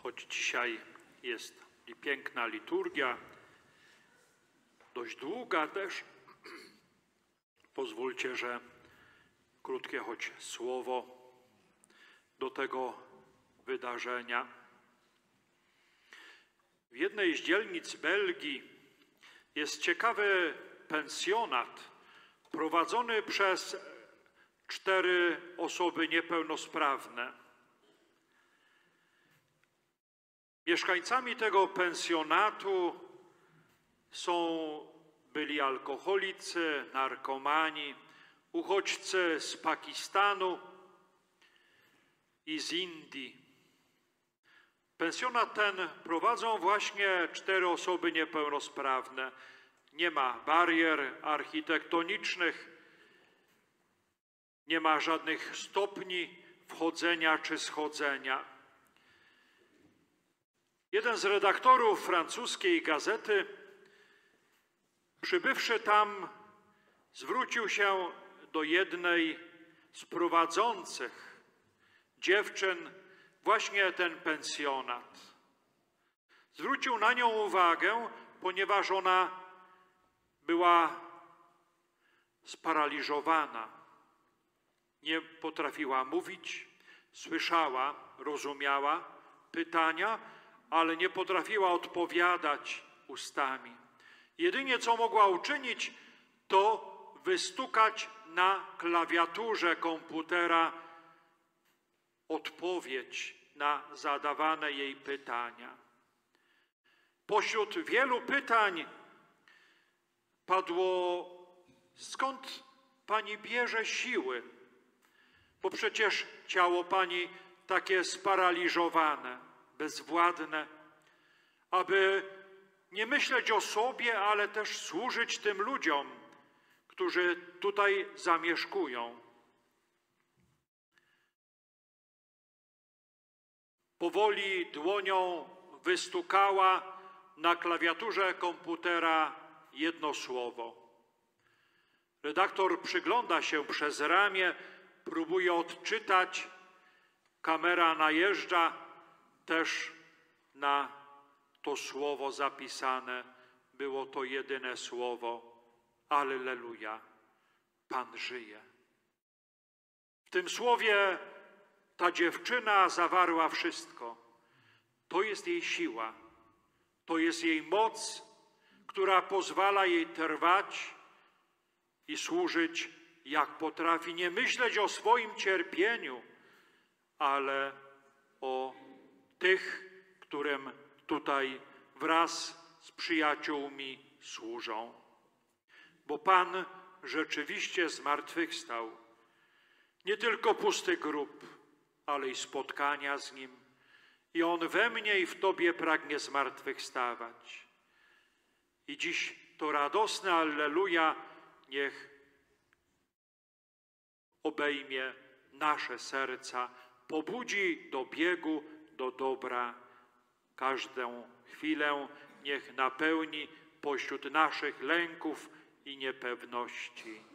choć dzisiaj jest i piękna liturgia, dość długa też, pozwólcie, że krótkie choć słowo do tego wydarzenia. W jednej z dzielnic Belgii jest ciekawy pensjonat prowadzony przez 4 osoby niepełnosprawne. Mieszkańcami tego pensjonatu byli alkoholicy, narkomani, uchodźcy z Pakistanu i z Indii. Pensjonat ten prowadzą właśnie 4 osoby niepełnosprawne. Nie ma barier architektonicznych, nie ma żadnych stopni wchodzenia czy schodzenia. Jeden z redaktorów francuskiej gazety, przybywszy tam, zwrócił się do jednej z prowadzących dziewczyn właśnie ten pensjonat. Zwrócił na nią uwagę, ponieważ ona była sparaliżowana. Nie potrafiła mówić, słyszała, rozumiała pytania, ale nie potrafiła odpowiadać ustami. Jedynie co mogła uczynić, to wystukać na klawiaturze komputera odpowiedź na zadawane jej pytania. Pośród wielu pytań padło: skąd pani bierze siły? Bo przecież ciało pani takie sparaliżowane, bezwładne, aby nie myśleć o sobie, ale też służyć tym ludziom, którzy tutaj zamieszkują. Powoli dłonią wystukała na klawiaturze komputera jedno słowo. Redaktor przygląda się przez ramię, próbuje odczytać. Kamera najeżdża też na to słowo zapisane. Było to jedyne słowo: Alleluja, Pan żyje. W tym słowie ta dziewczyna zawarła wszystko. To jest jej siła, to jest jej moc, która pozwala jej trwać i służyć jak potrafi. Nie myśleć o swoim cierpieniu, ale o tych, którym tutaj wraz z przyjaciółmi służą. Bo Pan rzeczywiście zmartwychwstał. Nie tylko pusty grób, ale i spotkania z Nim. I On we mnie i w Tobie pragnie zmartwychwstawać. I dziś to radosne Alleluja niech obejmie nasze serca, pobudzi do biegu, do dobra każdą chwilę, niech napełni pośród naszych lęków i niepewności.